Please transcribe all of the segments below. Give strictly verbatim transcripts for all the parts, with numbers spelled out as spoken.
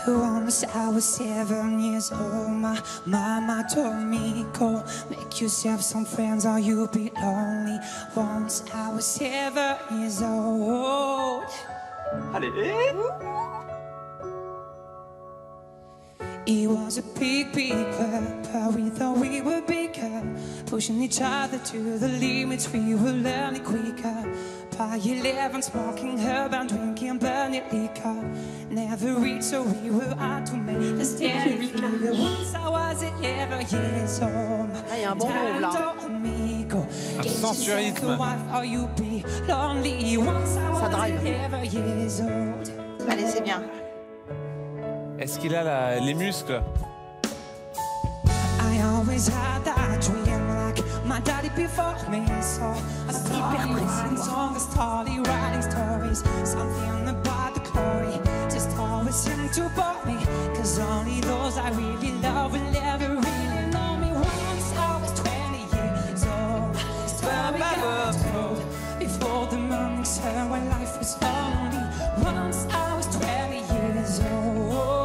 Once I was seven years old, my mama told me, go make yourself some friends or you'll be lonely. Once I was seven years old. Allez! It was a big, big club, but we thought we were bigger. Pushing each other to the limits, we were learning quicker. By eleven, smoking herb and drinking burning liquor. Never reached, so we were out to make a steady figure. Once I was eleven years old. Ah, il y a un bon move là. Un sensualisme. Ça drive. Allez, c'est bien. Est-ce qu'il a la, les muscles? I always had that dream like my daddy before me. So I started writing songs, started writing stories. Something about the glory just always seemed to bore me. Cause only those I really love will ever really know me. Once I was twenty years old, twelve years old. Before the morning sun when life was lonely. Once I was twenty years old.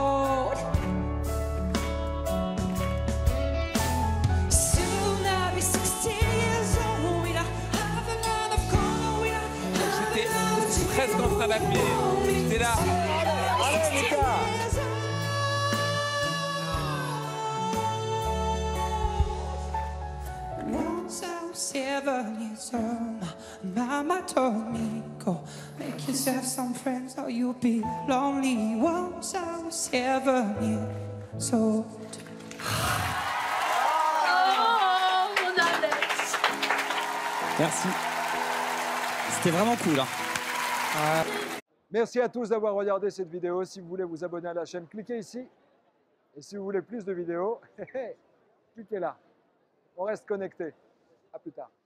Presque en train d'appuyer. J'étais là. Allez, Lucas! Once I was seven years old, mama told me, go make yourself some friends or you'll be lonely. Once I was seven years old. Oh, mon Alex! Merci. C'était vraiment cool. Hein. Merci à tous d'avoir regardé cette vidéo. Si vous voulez vous abonner à la chaîne, cliquez ici. Et si vous voulez plus de vidéos, cliquez là. On reste connecté. À plus tard.